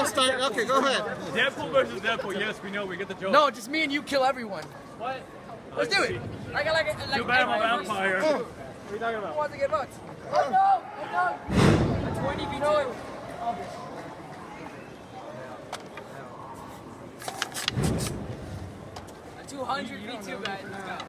start. Okay, go ahead. Deadpool versus Deadpool. Yes, we know. We get the joke. No, just me and you kill everyone. What? Let's do it. Too bad I'm a vampire. Oh. What are you talking about? Who wants to get votes? Oh no! Oh no! 20 v 2. A 200 v 2, guys. Let's go.